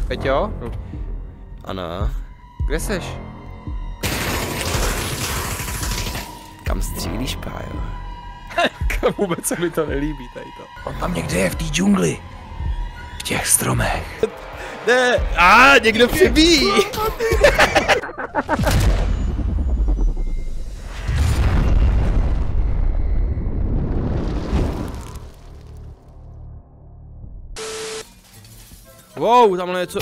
Peťo? Ano. Kde seš? Kam střílíš, pájo? Vůbec se mi to nelíbí tady to. On tam někde je v té džungli. V těch stromech. Ne, někdo přebíjí. Wow, tamhle něco.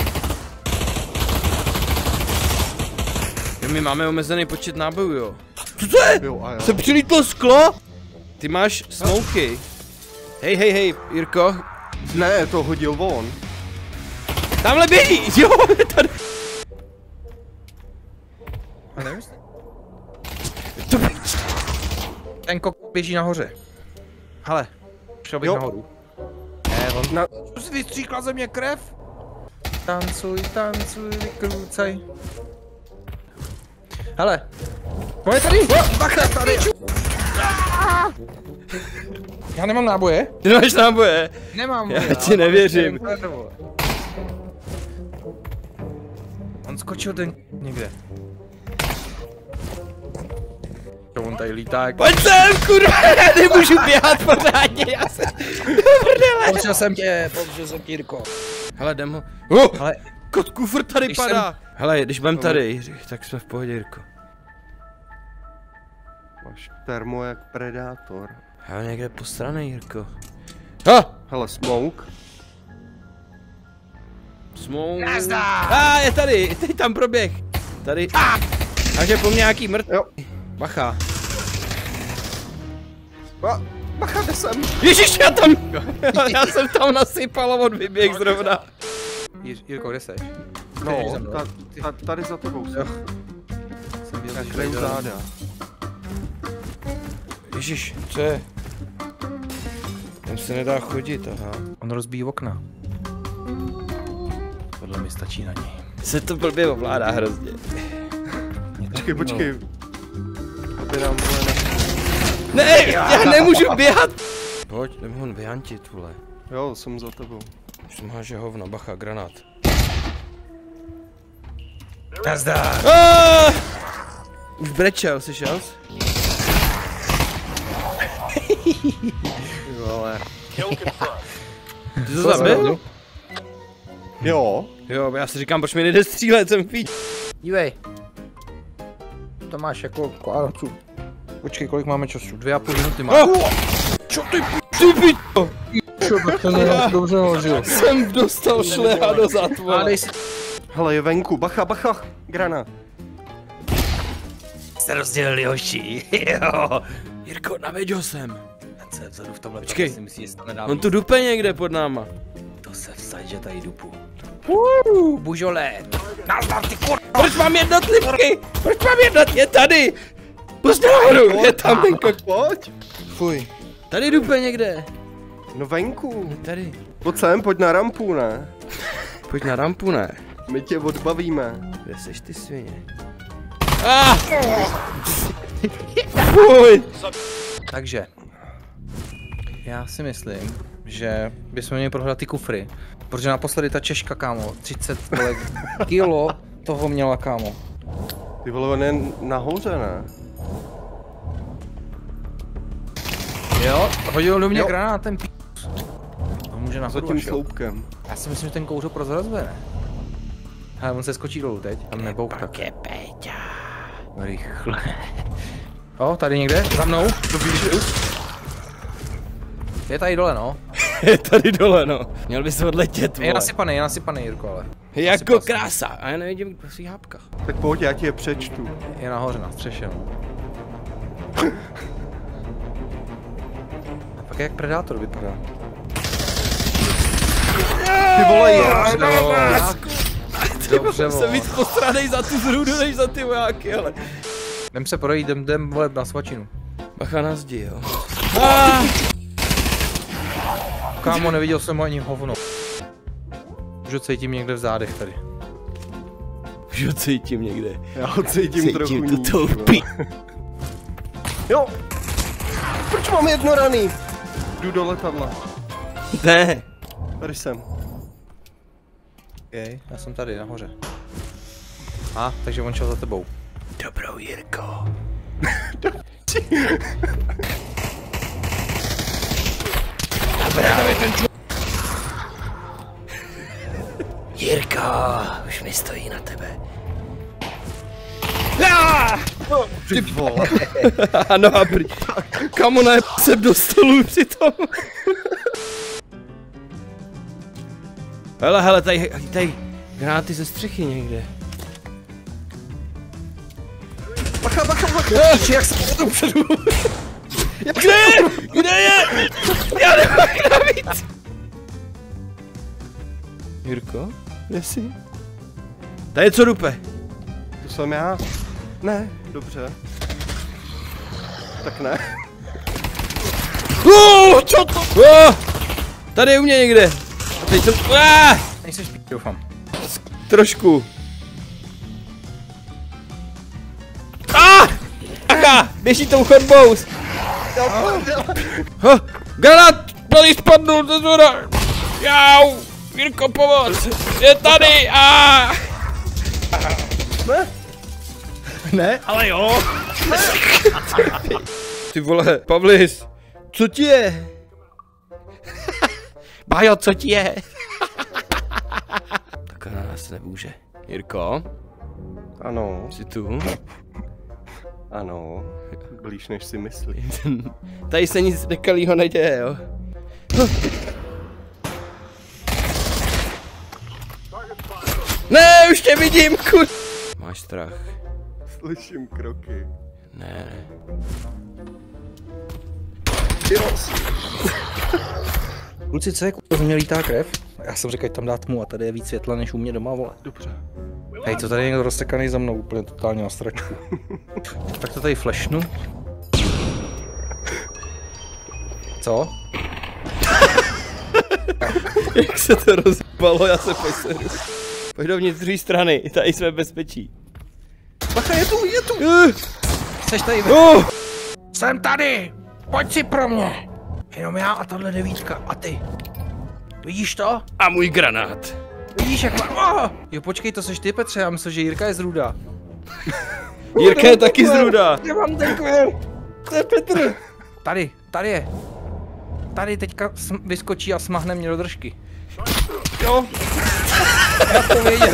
My máme omezený počet nábojů, jo. Co to je? Se přilítlo sklo? Ty máš smoky. Hej, Jirko. Ne, to hodil on. Tamhle běží, jo, je tady. A nevím. Ten kok běží nahoře. Hele, šel bych nahoru. Ne, on vystříkla ze mě krev. Tancuj, vykrůcaj. Hele. On je tady, bacha, tady. Já nemám náboje. Ty nemáš náboje? Nemám. Já ti nevěřím. On skočil ten někde. To on tady lítá jak... Pojď sem, kurva, já nemůžu běhat pořádně, já jsem... Použil jsem tě, Jirko. Hele, jdem ho. Hele, Kotku, furt tady padá. Hele, když budem tady, Jiřich, tak jsme v pohodě, Jirko. Máš termo jak predátor. Hele, někde postranej, Jirko. Hele, smoke. Smoke. Nazdar! Je tady, teď tam proběh. Tady. Takže po mně nějaký mrtvý. Jo. Bacha. Bacha, jde sem. Ježiš, já jsem tam nasypal a on vyběh zrovna. Jirko, kde seš? No, tady za tebou jsem. Já kryju záda. Ježiš, co je? Tam se nedá chodit, aha. On rozbíjí okna. Podle mě stačí na něj. Se to blbě ovládá hrozně. Počkej. Aby nám tohle Ne, já nemůžu běhat. Pojď, jdem ho vyhantit, vole. Jo, jsem za tebou. Už jsem háže hovna, bacha, granát. Nazdar! Už brečel, slyšel jsi? Vole. Ty to zabil? Jo. Jo, já si říkám, proč mi nejde střílet, jsem píč. Dívej. To máš jako arcu. Počkej, kolik máme času? 2,5 minuty máme. Čo ty píč? Dobře hořil. Jsem dostal šleha do zátvola. Hele, je venku, bacha, granát. Jste rozdělili hoši, jo. Jirko, naveď jsem. Ten se vzadu v tomhle. Počkej, si myslí, že to nedá. on tu dupe někde pod náma. To se vsaď, že tady dupu. Bužole. Nazdar, ty kur... Proč mám jednotlivky? Proč mám je tady? Pusť nahoru, je tam ten kok. Pojď. Fuj. Tady dupe někde. No venku. Tady. Pojď sem, pojď na rampu, ne? Pojď na rampu, ne? My tě odbavíme. Kde seš ty svině? Fuj. Takže. Já si myslím, že bychom měli prohledat ty kufry. Protože naposledy ta Češka, kámo, 30 kilo toho měla, kámo. Ty vole, on je nahoře, ne? Jo, hodil do mě granátem, on může Za nahoru tím až, jo. sloupkem. Já si myslím, že ten kouřo prozrazuje, ne? Hele, on se skočí dolů teď, tam nebouchá. Rychle. O, tady někde, za mnou. Je tady dole, no. Je tady dole, no. Měl bys odletět, vole. Je nasypaný, Jirko, ale. Jako krása. A já nevidím po svých hápkách. Tak pojď, já ti je přečtu. Je nahoře na střeše, no. A pak jak Predátor vypadá. Ty vole, Dobře, Jsem víc postranej za tu zrůdu, než za ty vojáky, ale. Jdem se projít, jdem vole na svačinu. Bacha na zdi, jo. Kámo, neviděl jsem ho ani hovno. Už ho cítím někde v zádech tady. Už ho cítím někde. Já ho cítím trochu níž, to toupí. Jo. Proč mám jednoraný? Jdu do letadla. Ne. Tady jsem. Okay, já jsem tady nahoře. Takže on šel za tebou. Dobrou, Jirko. Právě ten Jirko, už mi stojí na tebe. Ty vole. No a pryč. Kamo, najeb se do stolu přitom. Hele, tady granáty ze střechy někde. Bacha, jak se to předu. Kde je? Kde je? Já nemám navíc. Jirko, kde jsi? Tady je co dupe? To jsem já. Ne, dobře. Tak ne. Co to? Tady je u mě někde. Teď jsem... Nejsi špík, doufám. Trošku. Běží tou chodbou. Granát! Tady spadnul ze zhora. Jau! Jirko, pomoc! Je tady! Ne, ale jo. Ty vole, Pavlis, co ti je? Bajo, co ti je? Tak na nás nemůže. Jirko? Ano, Jsi tu? ano. Blíž než si myslí. Tady se nic nekalýho neděje, jo? Ne, už tě vidím, kur... Máš strach? Slyším kroky. Ne. Kluci, co je z mě lítá krev? Já jsem řekl, ať tam dá tmu a tady je víc světla než u mě doma, vole. Dobře. Hej, co tady je někdo rozsekaný za mnou, úplně totálně na stračku. Tak to tady flashnu. Co? Jak se to rozbalo, já se poseru. Pojď dovnitř z druhé strany, tady jsme v bezpečí. Bacha, je tu! Jseš tady? Jsem tady! Pojď si pro mě! Jenom já a tahle devítka. A ty? Vidíš to? A můj granát. Vidíš jak Jo, počkej, to seš ty, Petře, já myslím, že Jirka je z Ruda. Jirka je taky z Ruda. Já mám takové. To je Petr. Tady je. Tady teďka vyskočí a smahne mě do držky. Jo. Já to věděl.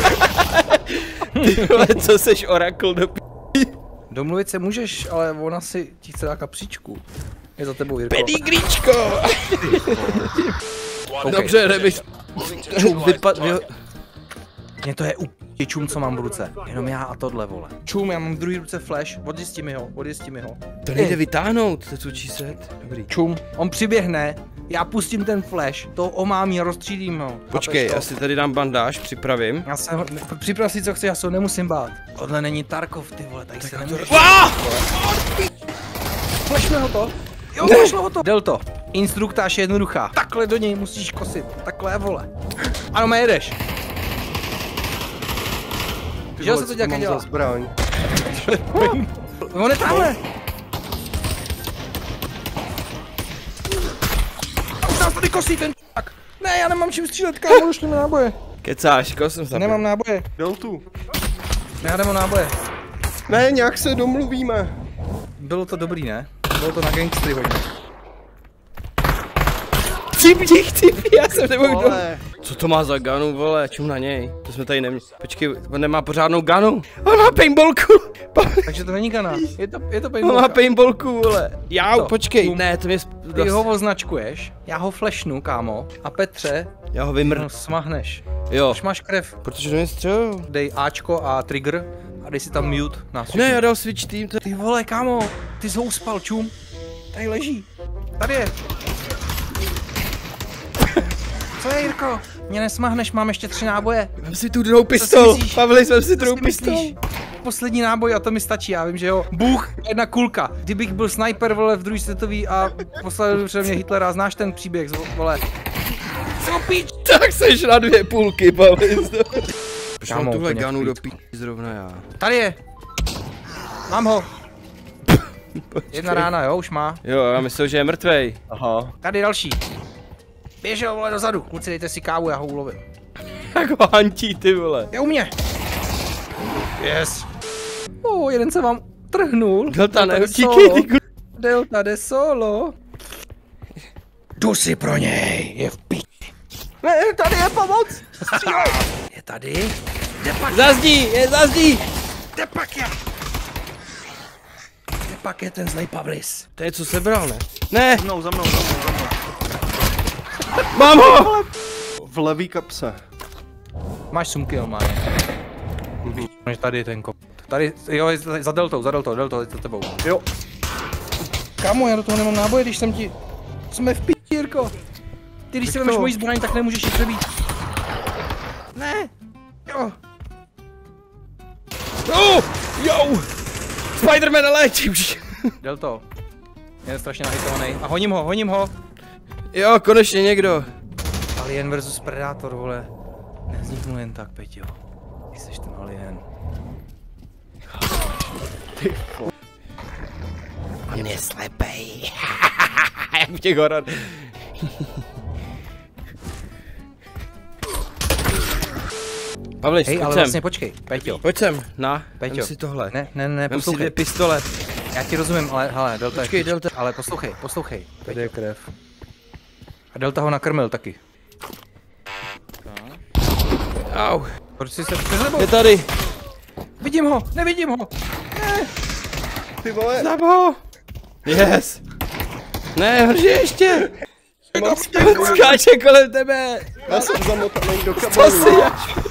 Co seš orakl do Domluvit se můžeš, ale ona si ti chce dát kapříčku. Je za tebou, Jirko. Pedigríčko. Okay. Dobře, nebych... Mně to je čum, co mám v ruce. Jenom já a tohle, vole. Čum, já mám v druhé ruce flash. Odjistí mi ho. To nejde vytáhnout, to tučí set. Dobrý. Čum, on přiběhne, já pustím ten flash, to omámí a rozstřídím ho. Počkej, já si tady dám bandáž, připravím. Já se připrav si, co chci, já se ho nemusím bát. Tohle není Tarkov, ty vole, tady se nemůže. Flashme ho to. Jo, flashme ho to. Delto, instruktáž je jednoduchá. Takhle do něj musíš kosit, takhle, vole. Ano, jedeš. Že se to nějaké dělá? Zbraň. On je tamhle. Nás tady kosí ten tak. Ne, já nemám čím střílet, kámo, už nemám náboje. Kecáš, koho jsem zabil? Nemám náboje. Deltu. Já nemám náboje. Ne, nějak se domluvíme. Bylo to dobrý, ne? Bylo to na gangstry hodně. Typ, já jsem nemohl do... Co to má za ganu, vole, čum na něj, to jsme tady neměli. Počkej, on nemá pořádnou ganu. On má paintballku. Takže to není gana, je to paintballka. On má paintballku, vole. Jau, počkej. Ne, to mě... Ty ho označkuješ, já ho flashnu, kámo, a Petře, já ho vymrnu. No, smahneš. Jo. Už máš krev. Protože to mě střelil. Dej Ačko a trigger a dej si tam mute nás. Ne, já dal switch team. Ty vole, kámo, ty jsi ho uspal, čum. Tady leží. Tady je. Co je, Jirko? Mě nesmahneš, mám ještě 3 náboje. Vem si tu druhou pistol. Pavli, vem si druhou pistol. Poslední náboj a to mi stačí, já vím, že jo. Bůh, 1 kulka. Kdybych byl sniper, vole, v druhý světový a poslal před mě Hitlera, znáš ten příběh, vole. Tak seš na 2 půlky, Pavli. Proč mám Kámo, tuhle úplně ganu v do klídku. zrovna já. Tady je. Mám ho. 1 rána, jo, už má. Jo, já myslel, že je mrtvej. Aha. Tady další. Běžel, vole, dozadu. Kluci, dejte si kávu, já ho ulovím. Jak ho hantí, ty vole. Je u mě. Yes. Jeden se vám trhnul. Delta neutíkej, ty kur... Delta jde solo. Jdu si pro něj, je v piči. Ne, tady je pomoc! Je tady? Kde pak Je zazdí! Kde pak je? Kde pak je ten zlej Pavlis? To je co sebral, ne? Ne! Za mnou. Mám ho! V levý kapse. Máš sumky normálně. Tady je ten kop. Tady, jo, je za deltou, za tebou. Jo. Kámo, já do toho nemám náboje, když jsem ti... Jsme v piči, Jirko. Ty, když si vemeš moji zbraň, tak nemůžeš ji přebít. Ne. Jo. Jo! Spiderman léčí už. Delto. Je strašně nahitovaný. A honím ho. Jo, konečně někdo. Alien versus Predator, vole. Nevzniknul jen tak, Peťo. Ty jsi ten alien. On je slepej. Jak v těch horor. Pavliš, hej, ale vlastně počkej, Peťo. Pojď sem, Peťo. vem si tohle. Ne, Vem si poslouchej. 2 pistole. Já ti rozumím, ale hele, Delta Počkej, je Delta. ale poslouchej. Tady je krev. A Delta ho nakrmil taky. Au. Proč jsi se přezebol? Je tady. Vidím ho, nevidím ho. Ty vole. Zab ho. Yes. Ne, horší ještě. Skáče kolem tebe. Já jsem zamotaný do kabelu. Co si